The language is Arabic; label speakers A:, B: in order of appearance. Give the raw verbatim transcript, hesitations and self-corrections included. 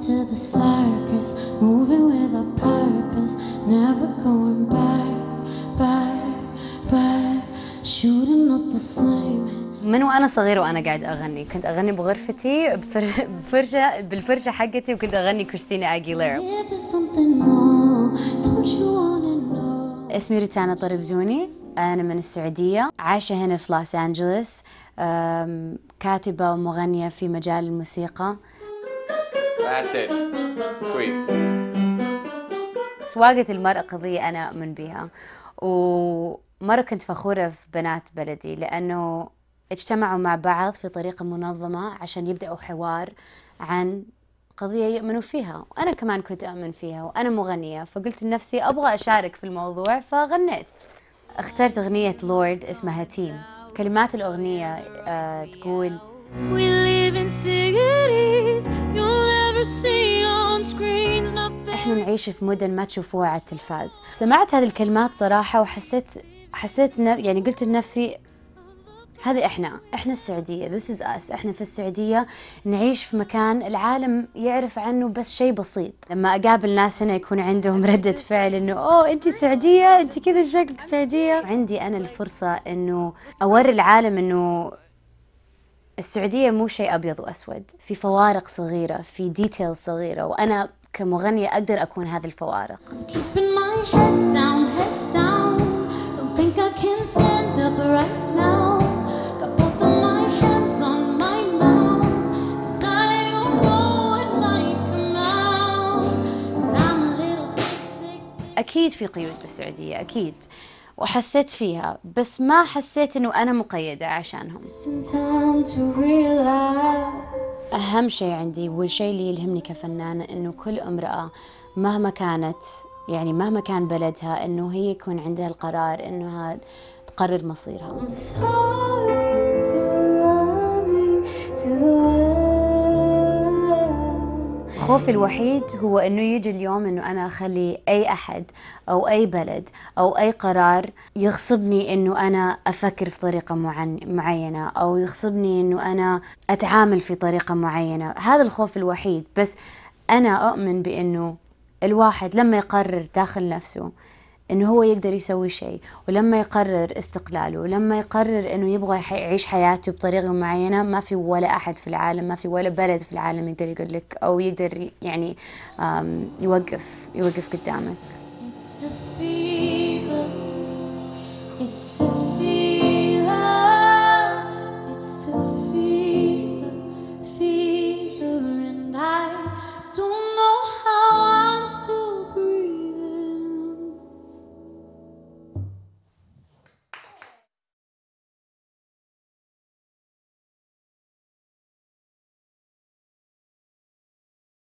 A: to the circus, moving with a purpose, never going back, back, back, shooting up the same.
B: من وأنا صغيرة وأنا قاعدة أغني، كنت أغني بغرفتي بفرشة, بفرشة بالفرشة حقتي، وكنت أغني كريستينا أغيليرا. اسمي ريتانا طربزوني، أنا من السعودية، عايشة هنا في لوس أنجلوس، كاتبة ومغنية في مجال الموسيقى.
C: That's it. Sweet.
B: سواقة المرأة قضية أنا أؤمن بها، ومرة كنت فخورة في بنات بلدي لأنه اجتمعوا مع بعض في طريقة منظمة عشان يبدأوا حوار عن قضية يؤمنوا فيها، وأنا كمان كنت أؤمن فيها وأنا مغنية، فقلت لنفسي أبغى أشارك في الموضوع فغنيت. اخترت أغنية لورد اسمها تيم. كلمات الأغنية آه تقول We live in cities you'll never see on screens. احنا نعيش في مدن ما تشوفوها على التلفاز. سمعت هذه الكلمات صراحة وحسيت حسيت يعني قلت لنفسي هذه احنا احنا السعودية، this is us. احنا في السعودية نعيش في مكان العالم يعرف عنه بس شيء بسيط. لما اقابل ناس هنا يكون عندهم ردة فعل انه اوه انت سعودية، انت كذا شكلك سعودية. عندي انا الفرصة انه اوري العالم انه السعودية مو شيء ابيض واسود، في فوارق صغيرة، في ديتيل صغيرة، وانا كمغنية اقدر اكون هذه الفوارق. أكيد في قيود بالسعودية أكيد، وحسيت فيها، بس ما حسيت إنه أنا مقيدة عشانهم. أهم شيء عندي والشيء اللي يلهمني كفنانة إنه كل امرأة مهما كانت، يعني مهما كان بلدها، إنه هي يكون عندها القرار إنها تقرر مصيرها. خوفي الوحيد هو إنه يجي اليوم إنه أنا أخلي أي أحد أو أي بلد أو أي قرار يغصبني إنه أنا أفكر في طريقة معينة، أو يغصبني إنه أنا أتعامل في طريقة معينة. هذا الخوف الوحيد. بس أنا أؤمن بإنه الواحد لما يقرر داخل نفسه إنه هو يقدر يسوي شيء، ولما يقرر استقلاله، ولما يقرر إنه يبغى يعيش حياته بطريقة معينة، ما في ولا أحد في العالم، ما في ولا بلد في العالم يقدر يقول لك أو يقدر يعني يوقف يوقف قدامك.